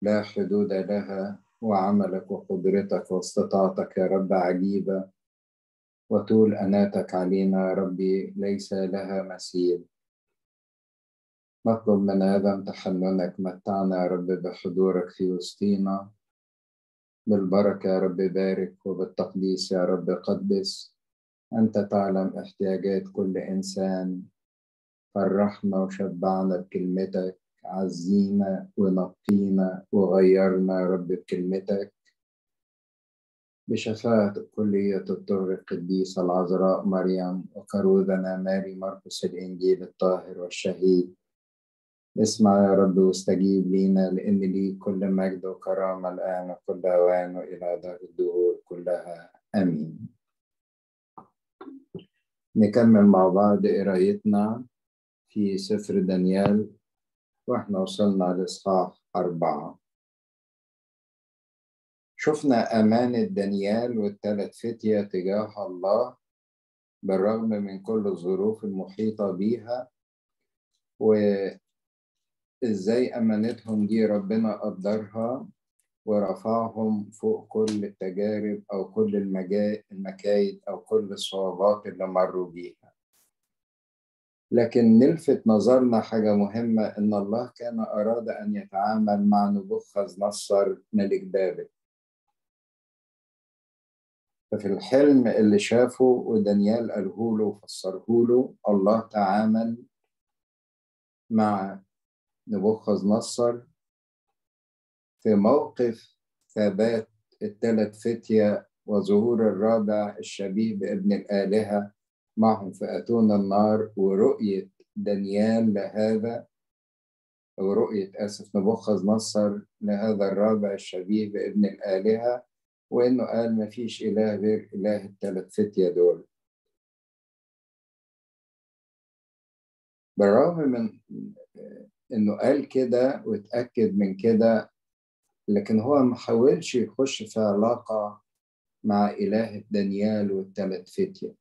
لا حدود لها، وعملك وقدرتك واستطاعتك يا رب عجيبة، وطول أناتك علينا يا ربي ليس لها مثيل. نطلب من هذا تحننك، متعنا يا رب بحضورك في وسطينا، بالبركة يا رب بارك، وبالتقديس يا رب قدس. أنت تعلم احتياجات كل إنسان، فرحنا وشبعنا بكلمتك، عزينا ونقينا وغيرنا يا رب بكلمتك، بشفاعة كلية الطهر القديسة العذراء مريم، وكروذنا ماري مرقس الإنجيل الطاهر والشهيد. اسمع يا رب واستجيب لينا، لأن لي كل مجد وكرامة الآن وكل أوان وإلى دار الدهور كلها، آمين. نكمل مع بعض قرايتنا في سفر دانيال، واحنا وصلنا لإصحاح 4. شفنا أمانة دانيال والثلاث فتية تجاه الله بالرغم من كل الظروف المحيطة بيها، وإزاي أمانتهم دي ربنا قدرها ورفعهم فوق كل التجارب أو كل المكايد أو كل الصعوبات اللي مروا بيها. لكن نلفت نظرنا حاجة مهمة، إن الله كان أراد أن يتعامل مع نبوخذ نصر ملك بابل. ففي الحلم اللي شافه ودانيال قاله له وفسره له، الله تعامل مع نبوخذ نصر في موقف ثبات الثلاث فتية وظهور الرابع الشبيه بابن الآلهة معهم في أتون النار، ورؤية دانيال لهذا، أو رؤية نبوخذ نصر لهذا الرابع الشبيه بابن الآلهة، وإنه قال ما فيش إله غير إله الثلاث فتية دول. بالرغم من إنه قال كده واتأكد من كده، لكن هو ما حاولش يخش في علاقة مع إله دانيال والثلاث فتية،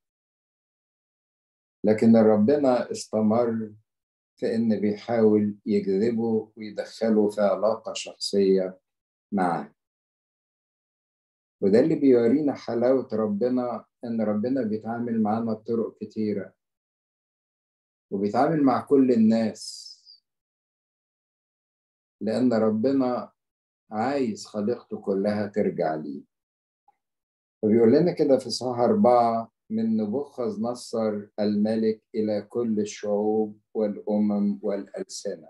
لكن ربنا استمر في إن بيحاول يجذبه ويدخله في علاقة شخصية معه. وده اللي بيورينا حلاوة ربنا، إن ربنا بيتعامل معانا بطرق كتيرة، وبيتعامل مع كل الناس، لأن ربنا عايز خليقته كلها ترجع ليه. فبيقول لنا كده في إصحاح 4: من نبوخذ نصر الملك إلى كل الشعوب والأمم والألسنة.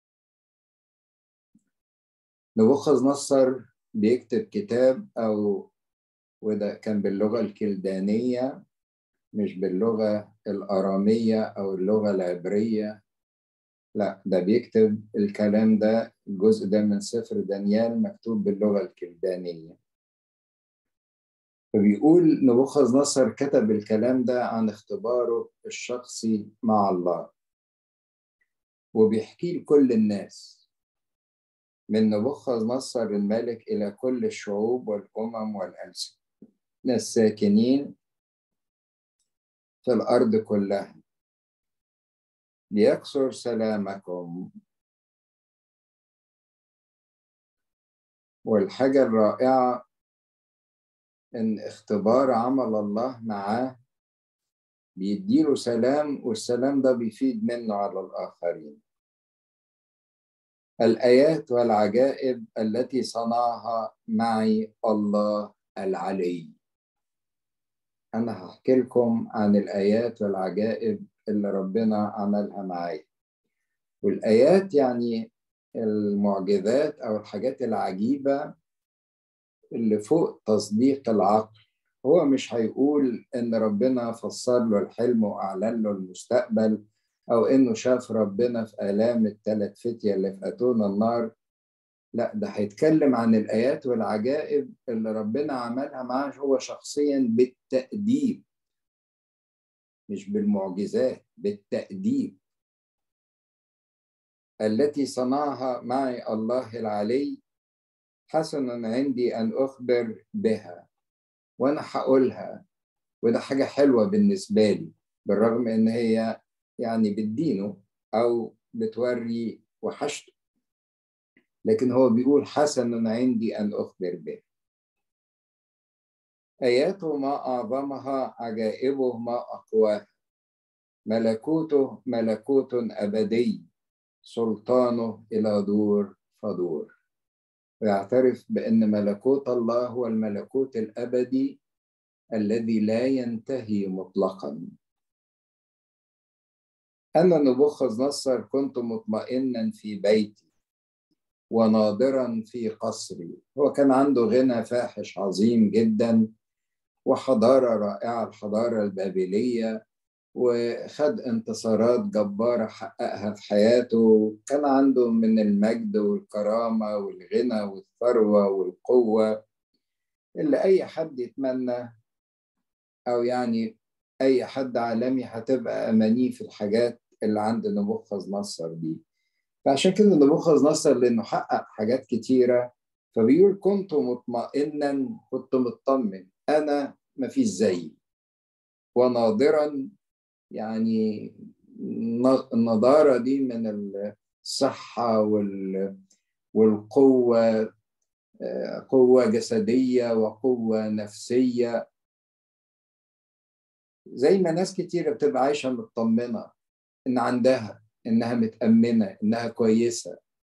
نبوخذ نصر بيكتب كتاب، وده كان باللغة الكلدانية مش باللغة الأرامية أو اللغة العبرية، لا، ده بيكتب الكلام ده، الجزء ده من سفر دانيال مكتوب باللغة الكلدانية. فبيقول نبوخذ نصر كتب الكلام ده عن اختباره الشخصي مع الله، وبيحكي لكل الناس، من نبوخذ نصر الملك إلى كل الشعوب والأمم والألسنة الساكنين في الأرض كلها، ليكثر سلامكم. والحاجة الرائعة إن اختبار عمل الله معاه بيديله سلام، والسلام ده بيفيد منه على الآخرين. الآيات والعجائب التي صنعها معي الله العلي. أنا هحكي لكم عن الآيات والعجائب اللي ربنا عملها معي. والآيات يعني المعجزات أو الحاجات العجيبة اللي فوق تصديق العقل. هو مش هيقول إن ربنا فسر له الحلم وأعلن له المستقبل، أو إنه شاف ربنا في آلام الثلاث فتية اللي في أتون النار. لا، ده هيتكلم عن الآيات والعجائب اللي ربنا عملها معاه هو شخصيا بالتأديب، مش بالمعجزات، بالتأديب التي صنعها معي الله العلي. حسن عندي أن أخبر بها، وأنا هقولها، وده حاجة حلوة بالنسبة لي، بالرغم إن هي يعني بتدينه أو بتوري وحشته. لكن هو بيقول حسن عندي أن أخبر به. آياته ما أعظمها، عجائبه ما أقواها. ملكوته ملكوت أبدي، سلطانه إلى دور فدور. ويعترف بأن ملكوت الله هو الملكوت الأبدي الذي لا ينتهي مطلقا. أنا نبوخذ نصر كنت مطمئنا في بيتي وناظرا في قصري. هو كان عنده غنى فاحش عظيم جدا وحضارة رائعة، الحضارة البابلية، وخد انتصارات جبارة حققها في حياته. كان عنده من المجد والكرامة والغنى والثروة والقوة اللي أي حد يتمنى، أو يعني أي حد عالمي هتبقى أمانيه في الحاجات اللي عند نبوخذ نصر دي. فعشان كده نبوخذ نصر لأنه حقق حاجات كتيرة، فبيقول كنت مطمئنا، كنت مطمن، أنا مفيش زيي. وناظرا يعني النضارة دي من الصحة والقوة، قوة جسدية وقوة نفسية، زي ما ناس كتيرة بتبقى عايشة مطمنة إن عندها، إنها متأمنة، إنها كويسة.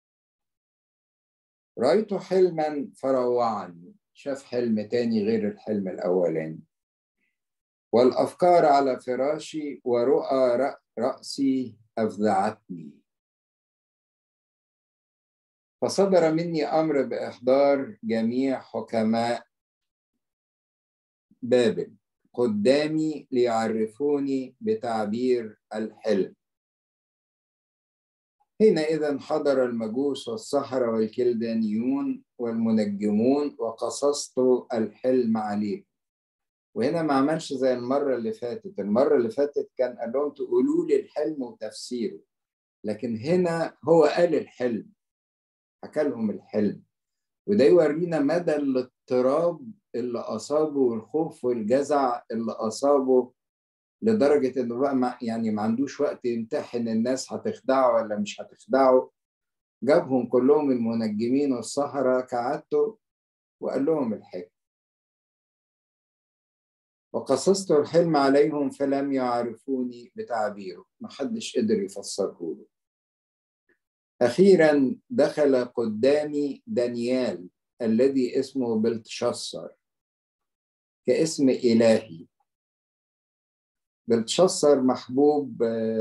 رأيت حلما فروعني، شاف حلم تاني غير الحلم الأولاني. والأفكار على فراشي ورؤى رأسي أفزعتني. فصدر مني أمر بإحضار جميع حكماء بابل قدامي ليعرفوني بتعبير الحلم. حينئذ حضر المجوس والسحرة والكلدانيون والمنجمون وقصصت الحلم عليه. وهنا ما عملش زي المرة اللي فاتت. المرة اللي فاتت كان قال لهم تقولوا لي الحلم وتفسيره، لكن هنا هو قال الحلم، حكى لهم الحلم. وده يورينا مدى الاضطراب اللي أصابه والخوف والجزع اللي أصابه، لدرجة إنه بقى ما عندوش وقت يمتحن الناس هتخدعه ولا مش هتخدعه. جابهم كلهم المنجمين والسحرة كعادته وقال لهم الحكم. وقصصت الحلم عليهم فلم يعرفوني بتعبيره، ما حدش قدر يفسره له. أخيرا دخل قدامي دانيال الذي اسمه بلتشصر كاسم إلهي. بلتشصر محبوب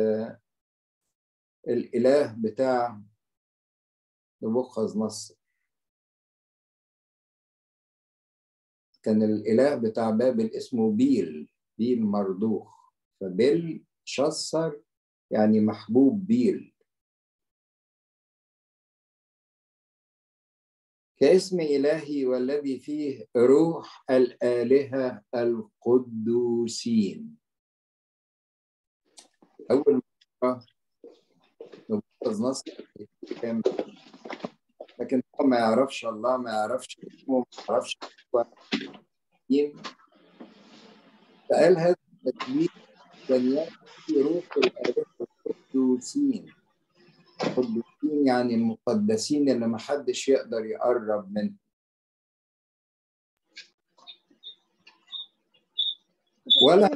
الإله بتاع نبوخذ نصر، كان الإله بتاع بابل اسمه بيل مردوخ. فبيل شصر يعني محبوب بيل. كاسم إلهي والذي فيه روح الآلهة القدوسين. أول مرة نبوخذ نصر كان، لكن هو ما يعرفش الله، ما يعرفش اسمه، ما يعرفش هو مين. فقال هذا التكوين دانيال في روح الآلهة القدوسين. القدوسين يعني المقدسين اللي ما حدش يقدر يقرب منهم. ولا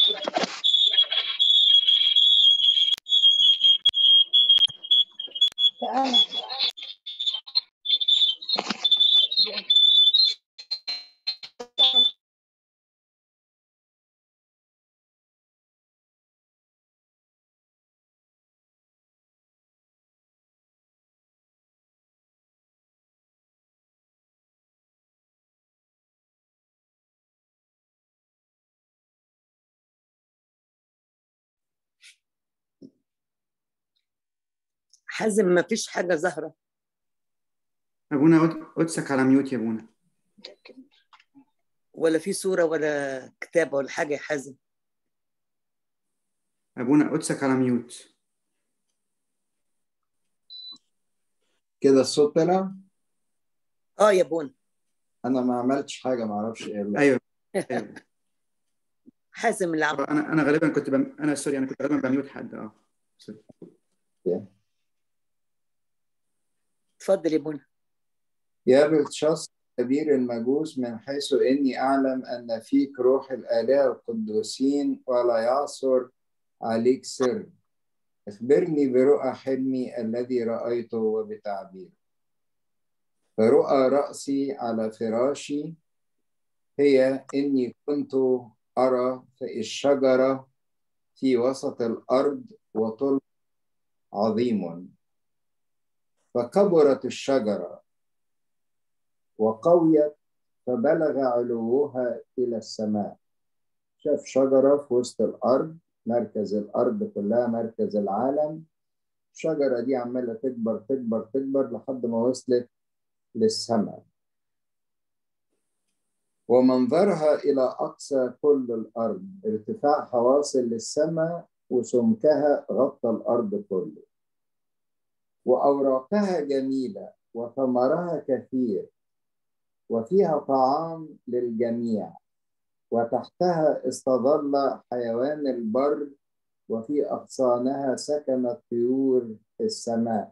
حازم ما فيش حاجة ظاهرة. أبونا قدسك على ميوت يا أبونا. ولا في صورة ولا كتابة ولا حاجة يا حازم. أبونا قدسك على ميوت. كده الصوت طلع؟ يا بون. انا ما عملتش حاجه، ما اعرفش ايه. أيوه. حازم اللي عمل. انا غالبا كنت انا سوري، انا كنت غالبا بميوت حد. سوري. اتفضل يا بونا. يا بلتشاصر كبير المجوس، من حيث إني أعلم أن فيك روح الآلهة القدوسين ولا يعثر عليك سر، اخبرني برؤى حلمي الذي رأيته وبتعبيره. فرؤى رأسي على فراشي هي إني كنت أرى في الشجرة في وسط الأرض وطل عظيم، فكبرت الشجرة وقويت فبلغ علوها إلى السماء. شاف شجرة في وسط الأرض، مركز الأرض كلها، مركز العالم. الشجرة دي عمالة تكبر تكبر تكبر لحد ما وصلت للسماء، ومنظرها إلى أقصى كل الأرض، ارتفاعها واصل للسماء وسمكها غطى الأرض كله، وأوراقها جميلة وثمرها كثير وفيها طعام للجميع، وتحتها استظل حيوان البر، وفي أغصانها سكنت طيور السماء،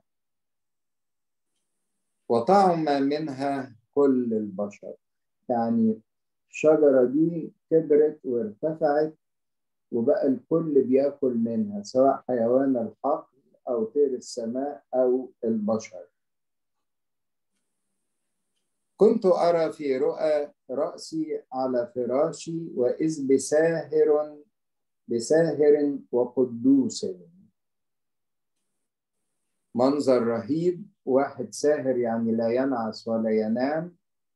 وطعم منها كل البشر. يعني الشجرة دي كبرت وارتفعت وبقى الكل بياكل منها، سواء حيوان الحقل أو طير السماء أو البشر. كنت أرى في رؤى رأسي على فراشي، وإذ بساهر وقدوس. منظر رهيب، واحد ساهر يعني لا ينعس ولا ينام،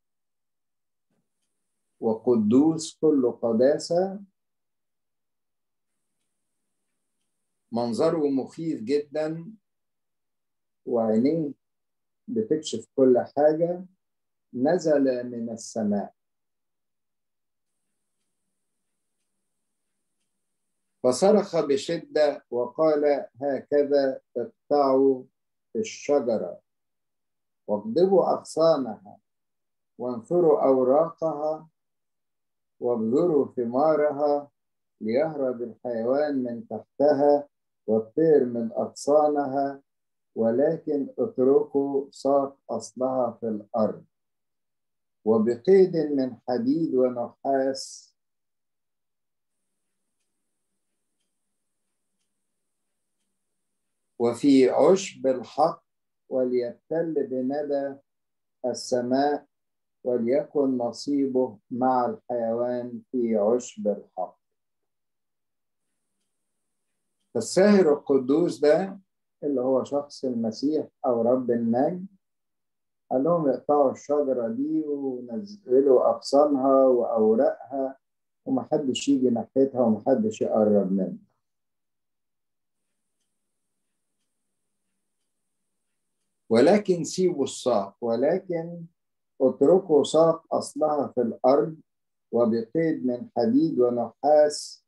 وقدوس كل قداسة. منظره مخيف جدا، وعينيه بتكشف كل حاجة. نزل من السماء فصرخ بشدة وقال: هكذا اقطعوا الشجرة واقضبوا أغصانها وانثروا أوراقها وابذروا ثمارها، ليهرب الحيوان من تحتها والطير من أغصانها، ولكن اتركوا ساق أصلها في الأرض، وبقيد من حديد ونحاس وفي عشب الحق، وليبتل بندى السماء، وليكن نصيبه مع الحيوان في عشب الحق. الساهر القدوس ده اللي هو شخص المسيح أو رب المجد، قال لهم يقطعوا الشجرة دي ونزلوا أغصانها وأوراقها، ومحدش يجي ناحيتها ومحدش يقرب منها. ولكن سيبوا الساق، ولكن اتركوا ساق أصلها في الأرض، وبقيد من حديد ونحاس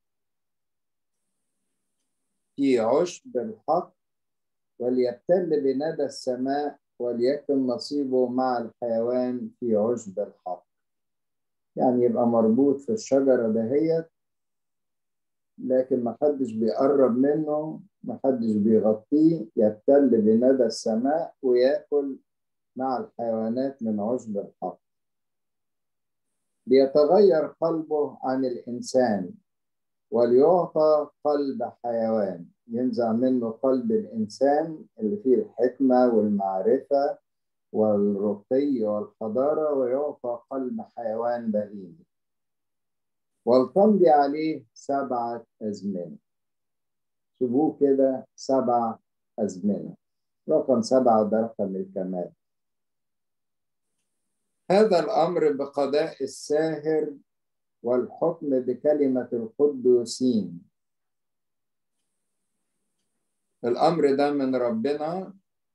في عشب الحق، وليبتل بندى السماء، وليكن نصيبه مع الحيوان في عشب الحق. يعني يبقى مربوط في الشجرة دهيت، لكن محدش بيقرب منه، محدش بيغطيه، يبتل بندى السماء ويأكل مع الحيوانات من عشب الحق. ليتغير قلبه عن الإنسان وليعطى قلب حيوان، ينزع منه قلب الإنسان اللي فيه الحكمة والمعرفة والرقي والحضارة، ويعطى قلب حيوان بهيم. ولتمضي عليه 7 أزمنة. سيبوه كده 7 أزمنة. رقم 7 ده رقم الكمال. هذا الأمر بقضاء الساهر والحكم بكلمة القدوسين. الأمر ده من ربنا.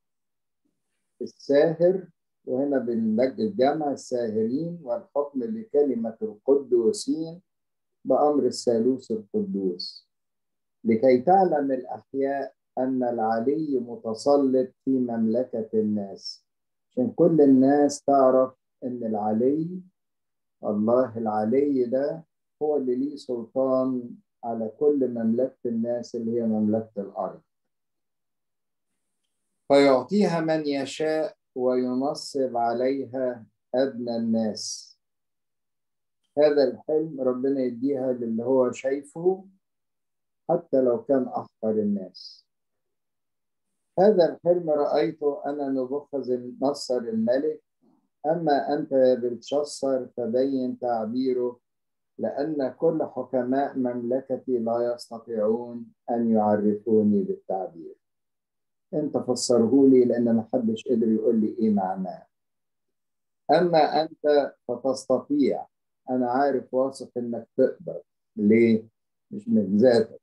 الساهر، وهنا بنلجئ الجمع الساهرين، والحكم بكلمة القدوسين بأمر الثالوث القدوس، لكي تعلم الأحياء أن العلي متسلط في مملكة الناس. عشان كل الناس تعرف أن العلي، الله العلي ده، هو اللي ليه سلطان على كل مملكة الناس اللي هي مملكة الأرض. فيعطيها من يشاء وينصب عليها أدنى الناس. هذا الحلم ربنا يديها للي هو شايفه حتى لو كان أحقر الناس. هذا الحلم رأيته أنا نبوخذ نصر الملك، أما أنت يا بلتشصر فبين تعبيره، لأن كل حكماء مملكتي لا يستطيعون أن يعرفوني بالتعبير. أنت فسره لي لأن ما حدش قدر يقول لي إيه معناه. أما أنت فتستطيع، أنا عارف واثق إنك تقدر. ليه؟ مش من ذاتك،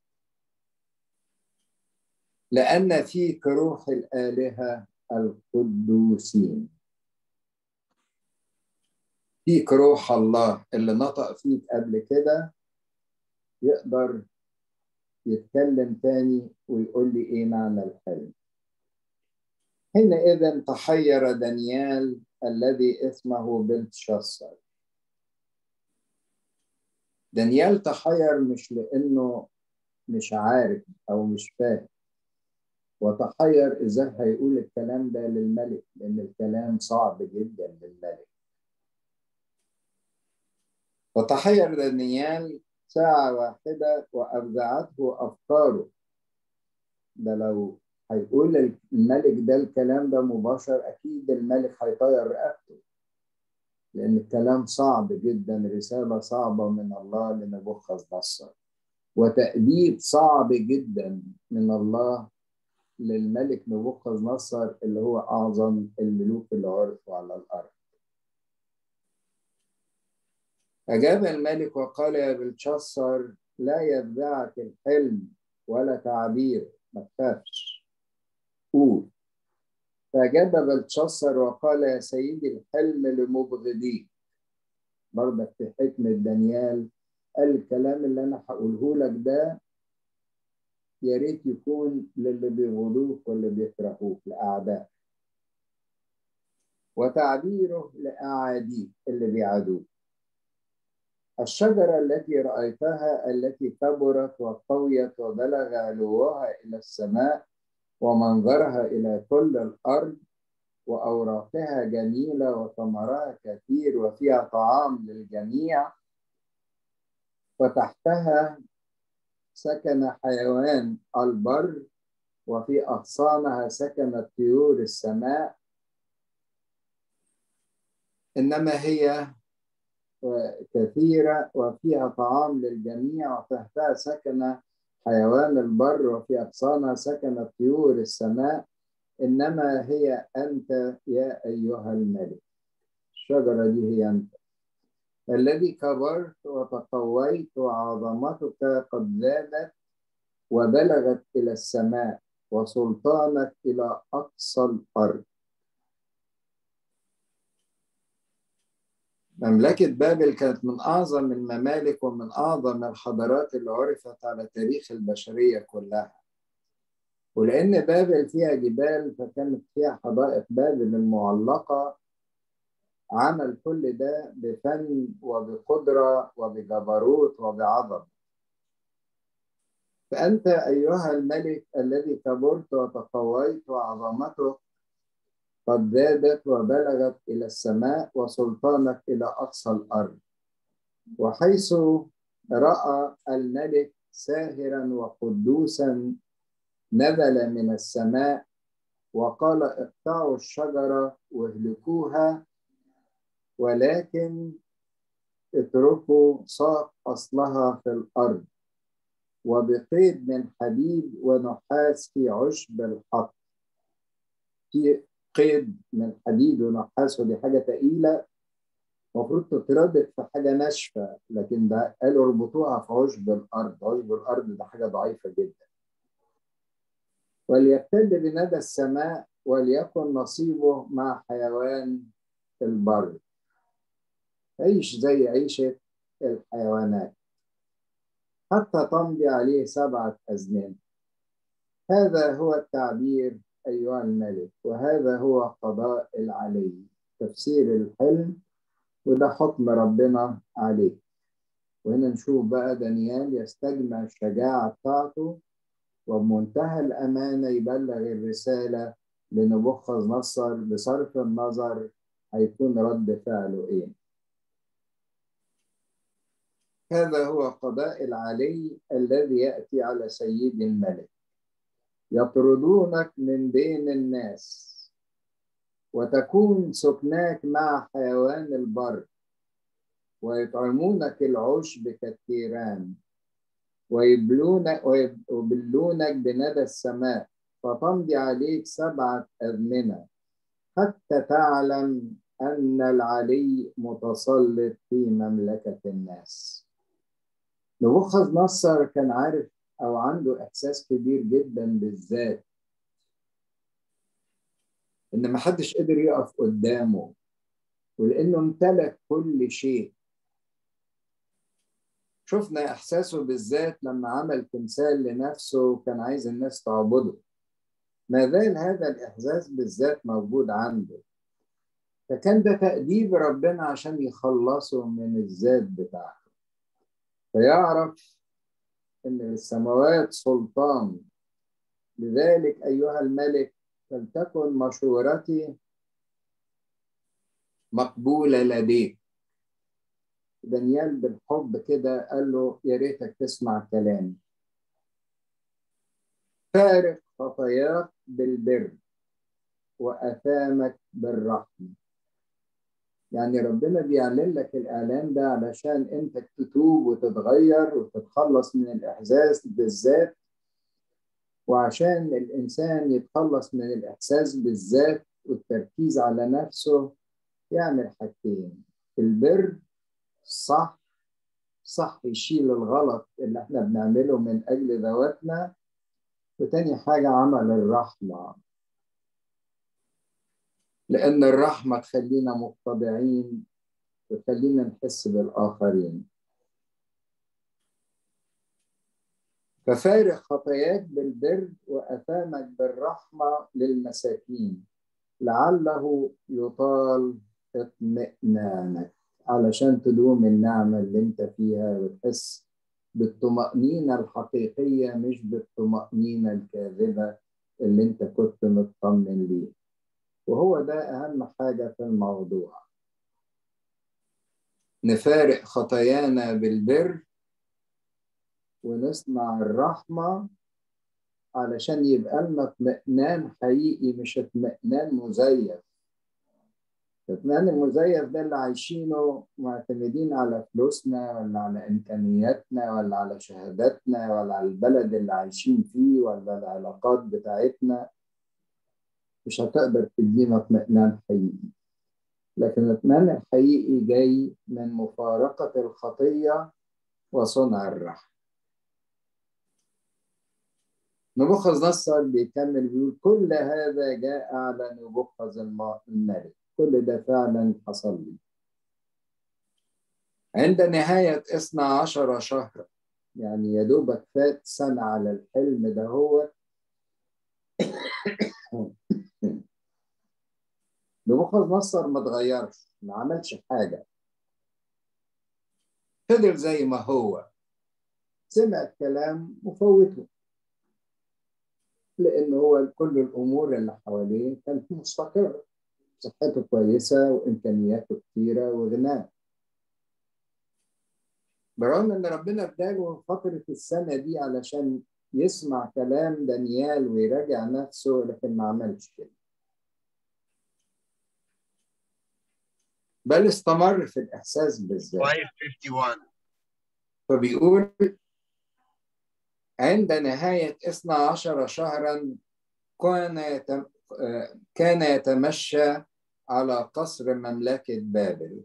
لأن فيك روح الآلهة القدوسين. فيك روح الله اللي نطق فيك قبل كده، يقدر يتكلم تاني ويقول لي إيه معنى الحلم. حينئذ تحير دانيال الذي اسمه بلتشصر. دانيال تحير مش لأنه مش عارف أو مش فاهم، وتحير إزاي هيقول الكلام ده للملك، لأن الكلام صعب جدا للملك. فتحير دانيال ساعة واحدة وأفزعته أفكاره. ده لو هيقول الملك ده الكلام ده مباشر، أكيد الملك هيطير رقبته، لأن الكلام صعب جدا، رسالة صعبة من الله لنبوخذ نصر، وتأديب صعب جدا من الله للملك نبوخذ نصر اللي هو أعظم الملوك اللي عرفوا على الأرض. أجاب الملك وقال يا بلتشصر، لا يفزعك الحلم ولا تعبير، ما تخافش، قول. فأجاب بلتشصر وقال يا سيدي الحلم لمبغضيك. برضك في حكمة دانيال قال الكلام اللي أنا هقوله لك ده يا ريت يكون للي بيغضوك واللي بيكرهوك، لأعداء، وتعبيره لأعاديك اللي بيعادوك. الشجرة التي رأيتها التي كبرت وقويت وبلغ علوها إلى السماء ومنظرها إلى كل الأرض، وأوراقها جميلة وثمرها كثير وفيها طعام للجميع، وتحتها سكن حيوان البر، وفي أغصانها سكنت طيور السماء، إنما هي كثيرة وفيها طعام للجميع، وتحتها سكن حيوان البر، وفي أغصانها سكنت طيور السماء، إنما هي أنت يا أيها الملك. الشجرة دي هي أنت الذي كبرت وتقويت، وعظمتك قد زادت وبلغت إلى السماء، وسلطانك إلى أقصى الأرض. مملكة بابل كانت من أعظم الممالك ومن أعظم الحضارات اللي عرفت على تاريخ البشرية كلها، ولأن بابل فيها جبال فكانت فيها حدائق بابل المعلقة. عمل كل ده بفن وبقدرة وبجبروت وبعظمة. فأنت أيها الملك الذي كبرت وتقويت، وعظمتك قد زادت وبلغت إلى السماء، وسلطانك إلى أقصى الأرض. وحيث رأى الملك ساهرا وقدوسا نزل من السماء وقال اقطعوا الشجرة واهلكوها، ولكن اتركوا ساق أصلها في الأرض، وبقيد من حديد ونحاس في عشب الحق. في قيد من حديد ونحاس، ودي حاجة تقيلة المفروض تتربط في حاجة ناشفة، لكن ده قالوا اربطوها في عشب الأرض. عشب الأرض ده حاجة ضعيفة جدا. وليبتد بندى السماء وليكن نصيبه مع حيوان البر، عيش زي عيشة الحيوانات حتى تمضي عليه 7 أزمان. هذا هو التعبير أيها الملك، وهذا هو قضاء العلي، تفسير الحلم، وده حكم ربنا عليه. وهنا نشوف بقى دانيال يستجمع الشجاعة بتاعته وبمنتهى الأمانة يبلغ الرسالة لنبوخذ نصر بصرف النظر هيكون رد فعله إيه. هذا هو قضاء العلي الذي يأتي على سيد الملك. يطردونك من بين الناس وتكون سكناك مع حيوان البر، ويطعمونك العشب كالثيران، ويبلونك بندى السماء، فتمضي عليك 7 أزمنة حتى تعلم أن العلي متسلط في مملكة الناس. نبوخذ نصر كان عارف أو عنده إحساس كبير جدا بالذات، إن محدش قدر يقف قدامه، ولأنه امتلك كل شيء. شفنا إحساسه بالذات لما عمل تمثال لنفسه وكان عايز الناس تعبده. ما زال هذا الإحساس بالذات موجود عنده، فكان ده تأديب ربنا عشان يخلصه من الذات بتاعته، فيعرف إن للسماوات سلطان. لذلك أيها الملك فلتكن مشورتي مقبولة لديك. دانيال بالحب كده قال له يا ريتك تسمع كلامي. فارق خطاياك بالبر وأثامك بالرحمة. يعني ربنا بيعلن لك الإعلان ده علشان أنت تتوب وتتغير وتتخلص من الإحساس بالذات، وعشان الإنسان يتخلص من الإحساس بالذات والتركيز على نفسه يعمل حاجتين: البر صح يشيل الغلط اللي احنا بنعمله من أجل ذواتنا، وتاني حاجة عمل الرحمة، لأن الرحمة تخلينا متضعين وتخلينا نحس بالآخرين. ففارق خطاياك بالبر وأثامك بالرحمة للمساكين لعله يطال اطمئنانك، علشان تدوم النعمة اللي انت فيها وتحس بالطمأنينة الحقيقية مش بالطمأنينة الكاذبة اللي انت كنت مطمن ليه. وهو ده أهم حاجة في الموضوع، نفارق خطايانا بالبر ونصنع الرحمة علشان يبقى لنا اطمئنان حقيقي، مش اطمئنان مزيف. الاطمئنان المزيف ده اللي عايشينه معتمدين على فلوسنا ولا على إمكانياتنا ولا على شهاداتنا ولا على البلد اللي عايشين فيه ولا العلاقات بتاعتنا، مش هتقدر تدينا اطمئنان حقيقي. لكن الاطمئنان الحقيقي جاي من مفارقة الخطية وصنع الرحمة. نبوخذ نصر بيكمل بيقول كل هذا جاء على نبوخذ الملك، كل ده فعلا حصل لي عند نهاية 12 شهرا. يعني يا دوبك فات سنة على الحلم ده. هو نبوخذ نصر ما اتغيرش، ما عملش حاجة، فضل زي ما هو، سمع الكلام وفوته، لأن هو كل الأمور اللي حواليه كانت مستقرة، صحته كويسة وإمكانياته كتيرة وغناه، برغم إن ربنا اداله فترة السنة دي علشان يسمع كلام دانيال ويراجع نفسه، لكن ما عملش كده، بل استمر في الإحساس بالذات. فبيقول عند نهاية 12 شهرا كان يتمشى على قصر مملكة بابل،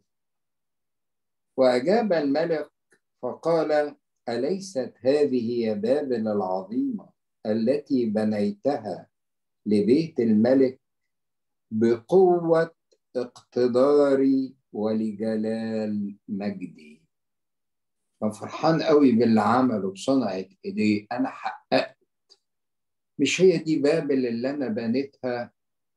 وأجاب الملك فقال أليست هذه يا بابل العظيمة التي بنيتها لبيت الملك بقوة اقتداري ولجلال مجدي؟ كان فرحان قوي باللي عمله بصنعة ايديه. انا حققت، مش هي دي بابل اللي انا بنيتها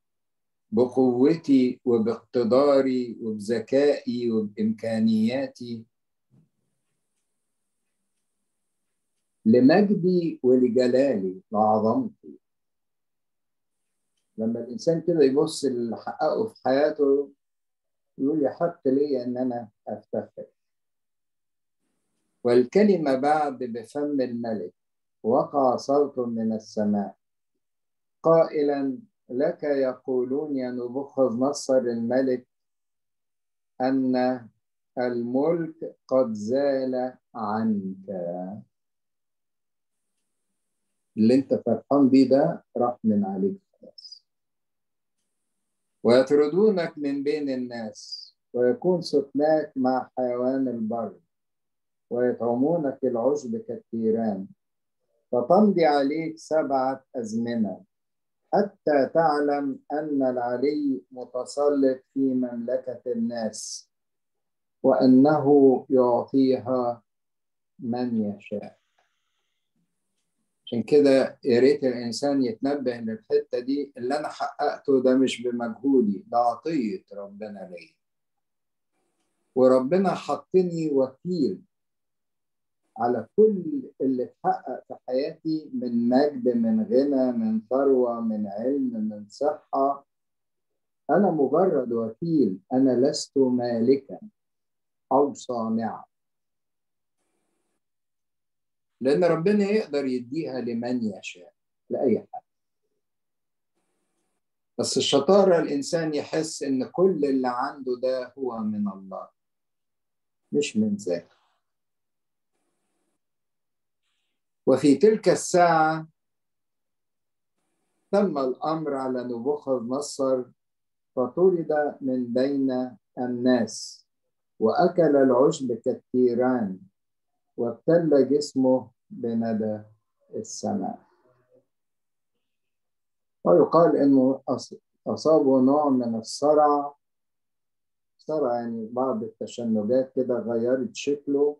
بقوتي وباقتداري وبذكائي وبامكانياتي؟ لمجدي ولجلالي لعظمتي. لما الإنسان كده يبص اللي حققه في حياته يقول يحق لي أن أنا أفتخر. والكلمة بعد بفم الملك وقع صوت من السماء قائلا لك يقولون يا نبوخذ نصر الملك أن الملك قد زال عنك. اللي انت فرحان بيه ده راح من عليك خلاص. ويطردونك من بين الناس ويكون سكناك مع حيوان البر ويطعمونك العشب كالتيران فتمضي عليك 7 أزمنة حتى تعلم أن العلي متسلط في مملكة الناس وأنه يعطيها من يشاء. عشان كده يا ريت الإنسان يتنبه للحتة دي، اللي أنا حققته ده مش بمجهودي، ده عطية ربنا لي. وربنا حطني وكيل على كل اللي اتحقق في حياتي من مجد، من غنى، من ثروة، من علم، من صحة. أنا مجرد وكيل، أنا لست مالكا أو صانعا، لأن ربنا يقدر يديها لمن يشاء لأي حد. بس الشطارة الإنسان يحس إن كل اللي عنده ده هو من الله مش من ذاته. وفي تلك الساعة تم الأمر على نبوخذ نصر فطرد من بين الناس وأكل العشب كالتيران وابتل جسمه بندى السماء. ويقال إنه أصابه نوع من الصرع. صرع يعني بعض التشنجات كده غيرت شكله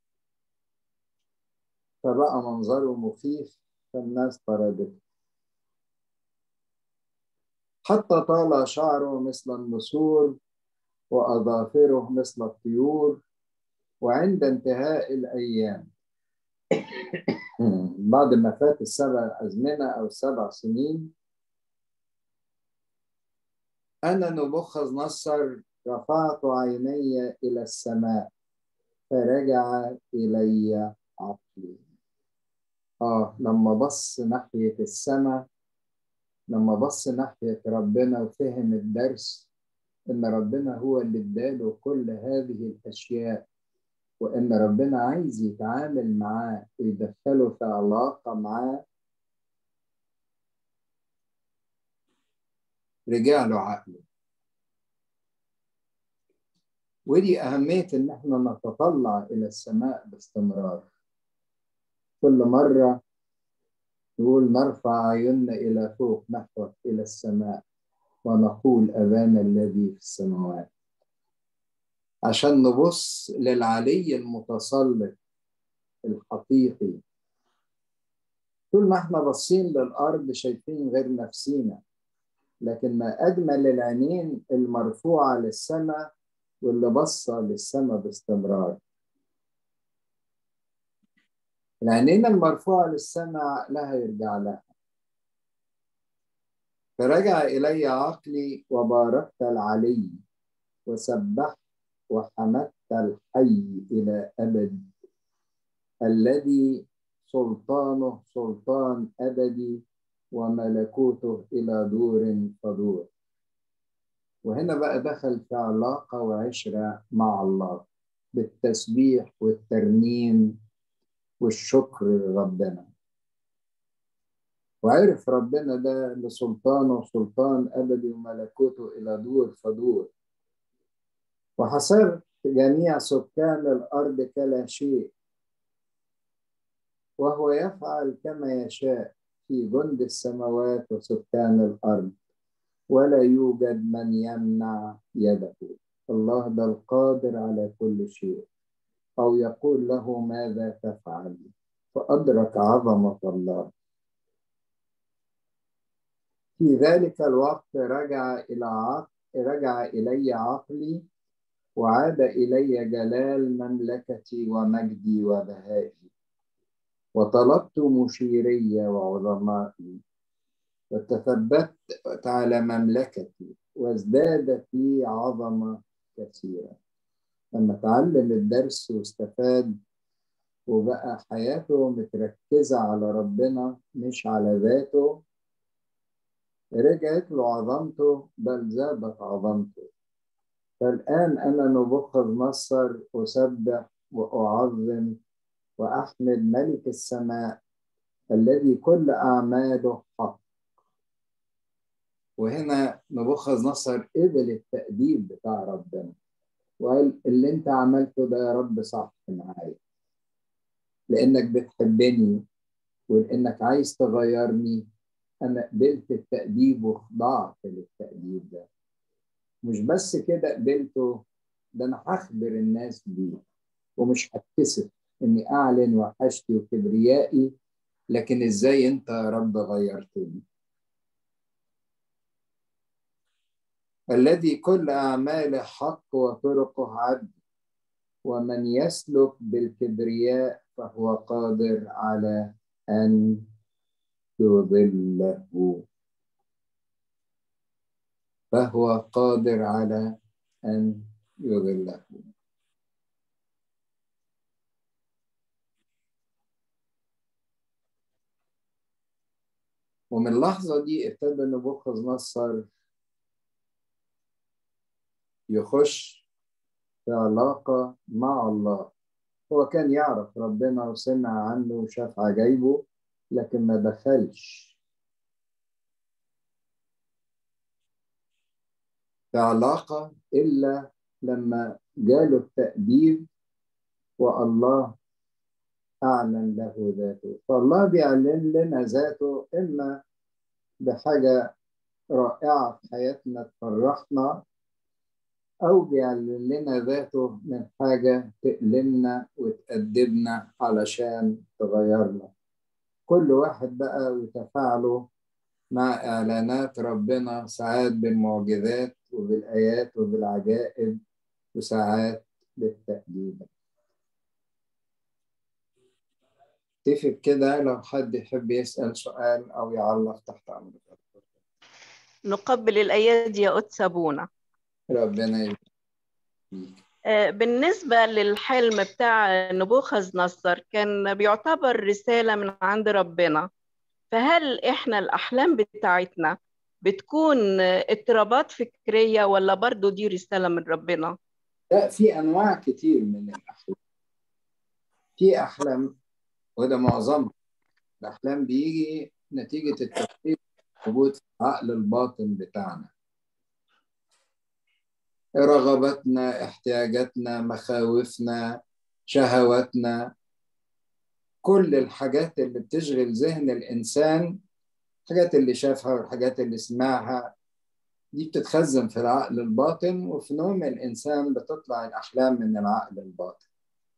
فبقى منظره مخيف فالناس طردته. حتى طال شعره مثل النسور وأظافره مثل الطيور. وعند انتهاء الأيام بعد ما فات 7 أزمنة أو 7 سنين أنا نبوخذ نصر رفعت عيني إلى السماء فرجع إلي عقلي. لما بص ناحية السماء، لما بص ناحية ربنا وفهم الدرس إن ربنا هو اللي اداله كل هذه الأشياء، وإن ربنا عايز يتعامل معاه ويدخله في علاقة معاه، رجع له عقله. ودي أهمية إن احنا نتطلع إلى السماء باستمرار. كل مرة نقول نرفع عيوننا إلى فوق نحو إلى السماء ونقول أبانا الذي في السماوات، عشان نبص للعلي المتسلط الحقيقي. طول ما احنا باصين للأرض شايفين غير نفسينا، لكن ما أجمل العينين المرفوعة للسماء واللي بصة للسماء باستمرار. العينين المرفوعة للسماء لها يرجع لها. فرجع إلي عقلي وباركت العلي وسبحت وحمدت الحي إلى أبد الذي سلطانه سلطان أبدي وملكوته إلى دور فدور. وهنا بقى دخل في علاقة وعشرة مع الله بالتسبيح والترنيم والشكر لربنا. وعرف ربنا ده لسلطانه سلطان أبدي وملكوته إلى دور فدور. وحسبت جميع سكان الأرض كلا شيء وهو يفعل كما يشاء في جند السماوات وسكان الأرض ولا يوجد من يمنع يده. الله ده القادر على كل شيء، أو يقول له ماذا تفعل، فأدرك عظمة الله. في ذلك الوقت رجع إلي عقلي وعاد إلي جلال مملكتي ومجدي وبهائي. وطلبت مشيري وعظمائي وتثبت على مملكتي وازداد في عظمة كثيرة. لما تعلم الدرس واستفاد وبقى حياته متركزة على ربنا مش على ذاته، رجعت له عظمته بل زادت عظمته. فالآن أنا نبوخذ نصر أسبح وأعظم وأحمد ملك السماء الذي كل أعماله حق. وهنا نبوخذ نصر قبل التأديب بتاع ربنا وقال اللي انت عملته ده يا رب صح معايا، لأنك بتحبني ولأنك عايز تغيرني. أنا قبلت التأديب وخضعت للتأديب ده. مش بس كده قبلته، ده أنا هخبر الناس بيه ومش هتكسف إني أعلن وحشتي وكبريائي، لكن إزاي أنت يا رب غيرتني. الذي كل أعماله حق وطرقه عدل، ومن يسلك بالكبرياء فهو قادر على أن يضله. فهو قادر على أن يضله. ومن اللحظة دي ابتدى نبوخذ نصر يخش في علاقة مع الله. هو كان يعرف ربنا وسمع عنه وشاف عجايبه، لكن ما دخلش في علاقة إلا لما جاله التأديب والله أعلن له ذاته. فالله بيعلن لنا ذاته إما بحاجة رائعة في حياتنا تفرحنا، أو بيعلن لنا ذاته من حاجة تألمنا وتأدبنا علشان تغيرنا. كل واحد بقى وتفاعله مع إعلانات ربنا، ساعات بالمعجزات وبالآيات وبالعجائب وساعات بالتأديب. اتفق كده لو حد يحب يسأل سؤال أو يعلق تحت أمرك. نقبل الأيادي يا قدس أبونا. ربنا يبارك. بالنسبة للحلم بتاع نبوخذ نصر كان بيعتبر رسالة من عند ربنا، فهل إحنا الأحلام بتاعتنا بتكون اضطرابات فكرية ولا برضو دي رسالة من ربنا؟ لا، في أنواع كتير من الأحلام. في أحلام وده معظمها الأحلام بيجي نتيجة التفكير موجود في العقل الباطن بتاعنا، رغباتنا، احتياجاتنا، مخاوفنا، شهواتنا، كل الحاجات اللي بتشغل ذهن الإنسان، الحاجات اللي شافها والحاجات اللي سمعها، دي بتتخزن في العقل الباطن، وفي نوم الإنسان بتطلع الأحلام من العقل الباطن.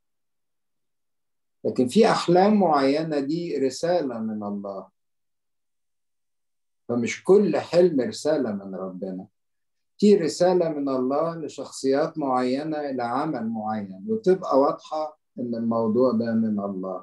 لكن في أحلام معينة دي رسالة من الله، فمش كل حلم رسالة من ربنا. في رسالة من الله لشخصيات معينة لعمل معين، وتبقى واضحة إن الموضوع ده من الله،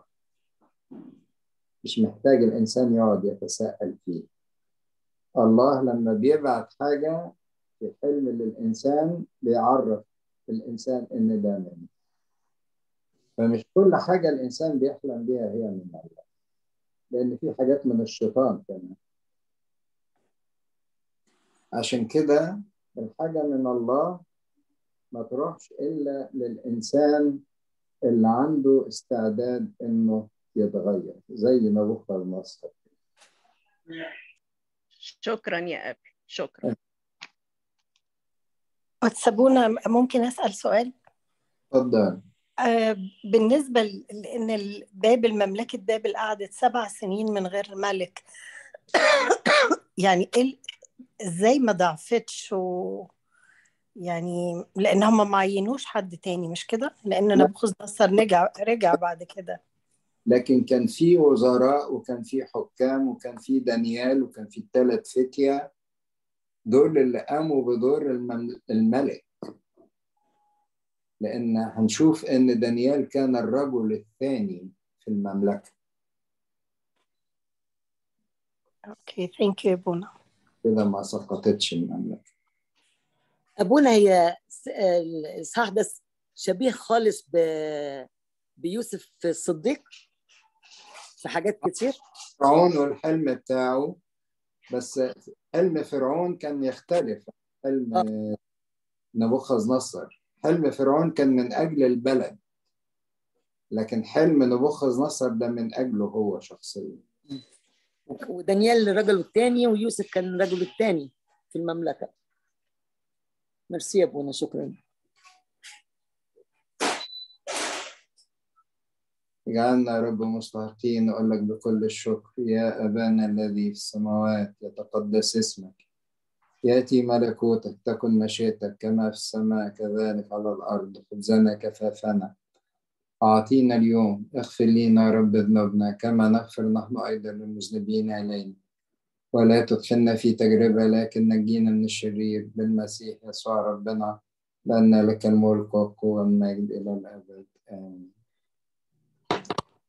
مش محتاج الإنسان يقعد يتساءل فيه. الله لما بيبعت حاجة في حلم للإنسان بيعرف الإنسان إن ده منه. فمش كل حاجة الإنسان بيحلم بيها هي من الله، لأن في حاجات من الشيطان كمان. عشان كده الحاجة من الله ما تروحش إلا للإنسان اللي عنده استعداد إنه يتغير، زي نبوخذ نصر. شكرا يا أبي، شكرا. قدس أبونا ممكن أسأل سؤال؟ اتفضل. بالنسبة لأن مملكة بابل قعدت 7 سنين من غير ملك، يعني إزاي ما ضعفتش يعني لأن هم ما عينوش حد تاني، مش كده؟ لأن نبوخذ نصر رجع بعد كده. لكن كان في وزراء وكان في حكام وكان في دانيال وكان في الثلاث فتية، دول اللي قاموا بدور الملك. لأن هنشوف إن دانيال كان الرجل الثاني في المملكة، اوكي ثانك يو يا ابونا. كده ما سقطتش المملكة. ابونا هي الاصحاح ده شبيه خالص بيوسف الصديق في حاجات كتير. فرعون والحلم بتاعه، بس حلم فرعون كان يختلف عن حلم نبوخذ نصر. حلم فرعون كان من أجل البلد، لكن حلم نبوخذ نصر ده من أجله هو شخصيا. ودانيال رجله الثاني ويوسف كان رجله الثاني في المملكة. ميرسي يا ابونا، شكرا. اجعلنا يا رب مستحقين نقول لك بكل الشكر. يا أبانا الذي في السماوات يتقدس اسمك، يأتي ملكوتك، تكن مشيئتك كما في السماء كذلك على الأرض. خبزنا كفافنا أعطينا اليوم. اغفر لنا يا رب ذنوبنا كما نغفر نحن أيضا للمذنبين إلينا، ولا تدخلنا في تجربة لكن نجينا من الشرير بالمسيح يسوع ربنا، لأن لك الملك والقوة والمجد إلى الأبد.